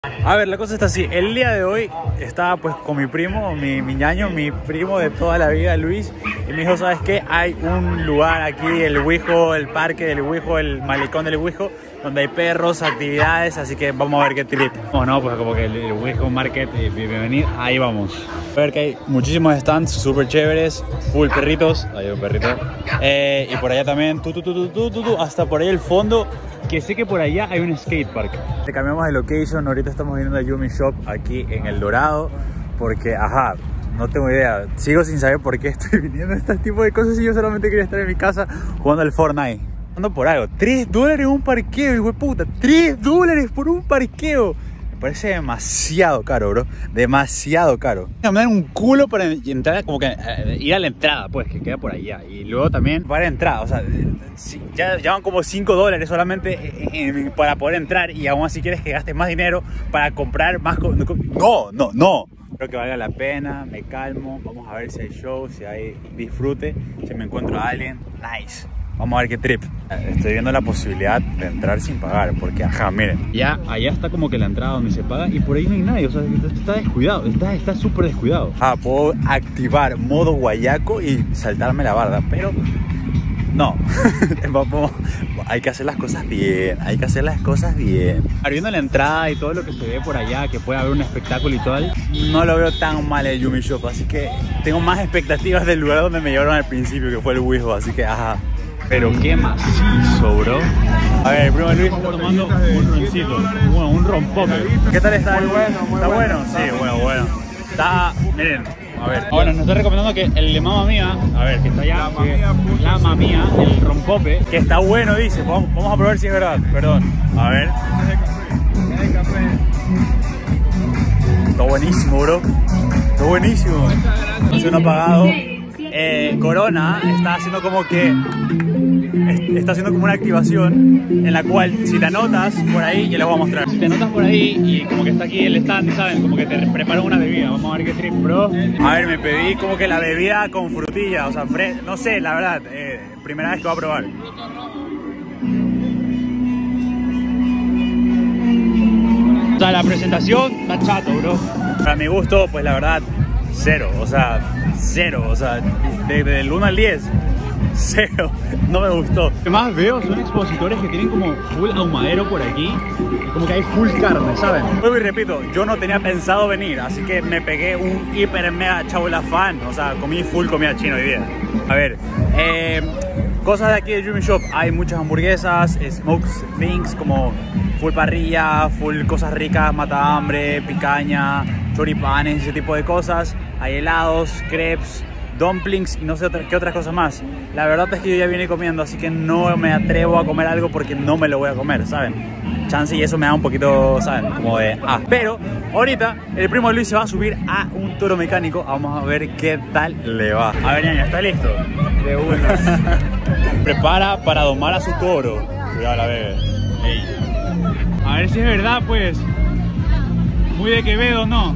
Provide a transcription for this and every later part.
A ver, la cosa está así. El día de hoy estaba pues con mi primo, mi ñaño, mi primo de toda la vida, Luis. Y me dijo, ¿sabes qué? Hay un lugar aquí, el Huijo, el parque del Huijo, el malecón del Huijo, donde hay perros, actividades, así que vamos a ver qué trip. No, pues como que el Huijo Market, bienvenido, ahí vamos. A ver que hay muchísimos stands súper chéveres, full perritos, hay un perrito. Y por allá también, hasta por ahí el fondo, que sé que por allá hay un skatepark. Te cambiamos de location, ahorita estamos viendo a Yumi Shop aquí en El Dorado, porque, ajá, no tengo idea, sigo sin saber por qué estoy viniendo a este tipo de cosas y yo solamente quería estar en mi casa jugando al Fortnite. Ando por algo, $3 un parqueo, hijo de puta, $3 por un parqueo. Me parece demasiado caro, bro, demasiado caro. Me dan un culo para entrar, como que ir a la entrada, pues, que queda por allá. Y luego también para entrar, o sea, ya van como $5 solamente para poder entrar. Y aún así quieres que gastes más dinero para comprar más. No. Creo que valga la pena, me calmo. Vamos a ver si hay show, si hay disfrute, si me encuentro a alguien. Nice. Vamos a ver qué trip. Estoy viendo la posibilidad de entrar sin pagar, porque ajá, miren. Ya allá está como que la entrada donde se paga y por ahí no hay nadie, o sea, está descuidado, está súper descuidado. Puedo activar modo guayaco y saltarme la barda, pero no. Hay que hacer las cosas bien, Viendo la entrada y todo lo que se ve por allá, que puede haber un espectáculo y todo, no lo veo tan mal el Yumi Shop, así que tengo más expectativas del lugar donde me llevaron al principio, que fue el Huijo, así que ajá. Pero qué macizo, bro. A ver, el primo de Luis está tomando un roncito, un rompope. ¿Qué tal está? Muy bueno, ¿está bueno? Sí, bueno. Está, miren, a ver. Bueno, nos está recomendando que el de Mamma Mía, a ver, que está allá, la Mamma Mía, el rompope, que está bueno, dice. Vamos a probar si es verdad, perdón. A ver. Está buenísimo, bro. Está buenísimo. Es un apagado. Corona está haciendo como que una activación en la cual si te anotas por ahí, ya les voy a mostrar. Si te anotas por ahí y como que está aquí el stand, ¿saben? Como que te preparan una bebida. Vamos a ver qué trip, bro. A ver, me pedí como que la bebida con frutilla, o sea, no sé, la verdad, primera vez que voy a probar. O sea, la presentación está chato, bro. Para mi gusto, pues la verdad, cero, o sea, del 1 al 10, 0, no me gustó. Lo que más veo son expositores que tienen como full ahumadero por aquí, como que hay full carne, ¿saben? Vuelvo y repito, yo no tenía pensado venir, así que me pegué un hiper mega chaula fan, o sea, comí full comida china hoy día. A ver, cosas de aquí de Yumi Shop, hay muchas hamburguesas, smoked things como full parrilla, full cosas ricas, mata hambre, picaña, choripanes, ese tipo de cosas. Hay helados, crepes, dumplings y no sé qué otras cosas más. La verdad es que yo ya vine comiendo, así que no me atrevo a comer algo porque no me lo voy a comer, ¿saben? Chance y eso me da un poquito, ¿saben? Como de pero ahorita el primo de Luis se va a subir a un toro mecánico. Vamos a ver qué tal le va. A ver, ñaña, ¿está listo? De una. Prepara para domar a su toro. Cuidado, la bebé. Ey. A ver si es verdad, pues. Muy de Quevedo, ¿no?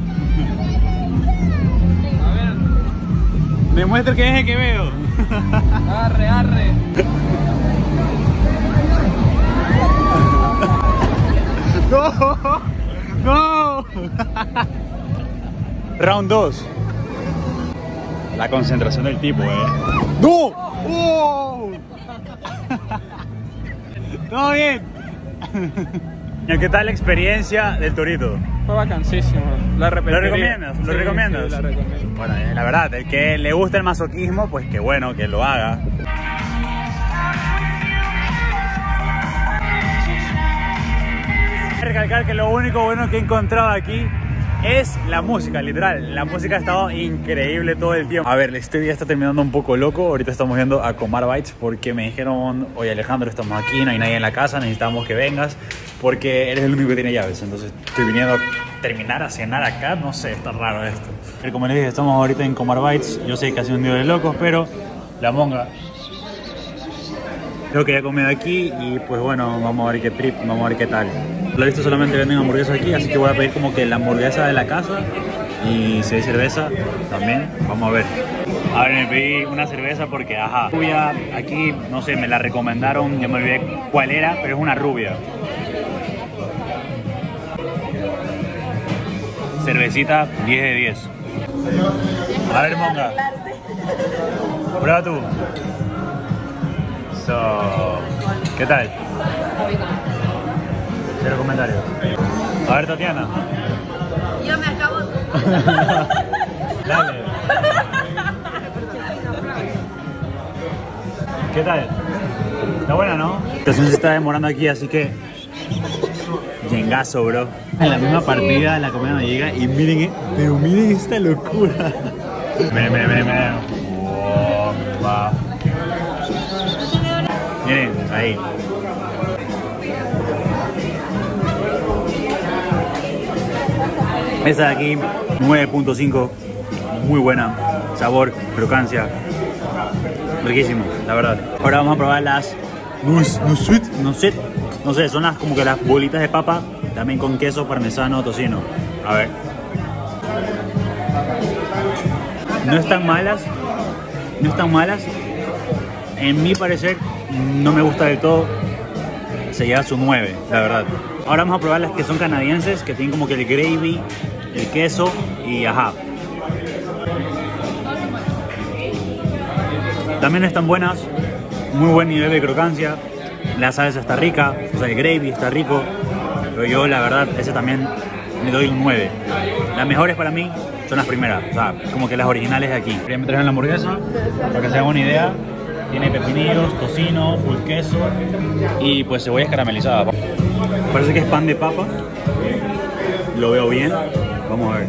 Me muestra que es de Quevedo. Arre. No. Round 2. La concentración del tipo, ¡No! ¡Oh! Todo bien. ¿Qué tal la experiencia del torito? Fue vacancísimo. ¿Lo recomiendas? ¿Lo recomiendas? Sí, la recomiendo. Bueno, la verdad, el que le gusta el masoquismo, pues que bueno, que lo haga. Recalcar que lo único bueno que he encontrado aquí es la música, literal. La música ha estado increíble todo el tiempo. A ver, este día está terminando un poco loco. Ahorita estamos yendo a Comar Bites porque me dijeron, oye Alejandro, estamos aquí, no hay nadie en la casa, necesitamos que vengas porque eres el único que tiene llaves. Entonces estoy viniendo a terminar a cenar acá, no sé, está raro esto. Como les dije, estamos ahorita en Comar Bites. Yo sé que ha sido un día de locos, pero la monga creo que ya he comido aquí y pues bueno, vamos a ver qué trip, vamos a ver qué tal. Lo he visto, solamente venden hamburguesas aquí, así que voy a pedir como que la hamburguesa de la casa y si hay cerveza también, vamos a ver. A ver, me pedí una cerveza porque, ajá, rubia, aquí, no sé, me la recomendaron, ya me olvidé cuál era, pero es una rubia. cervecita 10 de 10. A ver, Monga. Prueba tú. ¿Qué tal? Cero comentarios. A ver, Tatiana. Yo me acabo. Dale. ¿Qué tal? Está buena, ¿no? La estación se está demorando aquí, así que... Yengazo, bro. En la misma partida la comida no llega y miren, pero miren esta locura. Miren. Opa. Miren, ahí. Esta de aquí, 9.5, muy buena. Sabor, crocancia. Riquísimo, la verdad. Ahora vamos a probar las Nussuit. No sé, son las, como que las bolitas de papa, también con queso, parmesano, tocino. A ver. No están malas. En mi parecer, no me gusta del todo. Se lleva su 9, la verdad. Ahora vamos a probar las que son canadienses, que tienen como que el gravy, el queso y ajá. También están buenas, muy buen nivel de crocancia. La salsa está rica, o sea, el gravy está rico. Pero yo, la verdad, ese también le doy un 9. Las mejores para mí son las primeras, o sea, como que las originales de aquí. Quería meter en la hamburguesa, para que se hagan una idea. Tiene pepinillos, tocino, full queso y pues cebolla caramelizada. Parece que es pan de papa. Lo veo bien. Vamos a ver.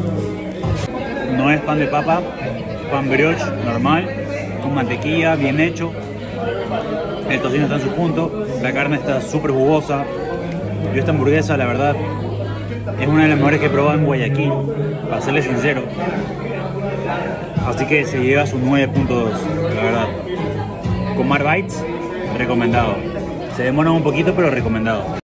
No es pan de papa, es pan brioche normal, con mantequilla, bien hecho. El tocino está en su punto, la carne está súper jugosa. Yo esta hamburguesa, la verdad, es una de las mejores que he probado en Guayaquil, para serles sincero. Así que se lleva su 9.2, la verdad. Con Mar Bites, recomendado. Se demora un poquito, pero recomendado.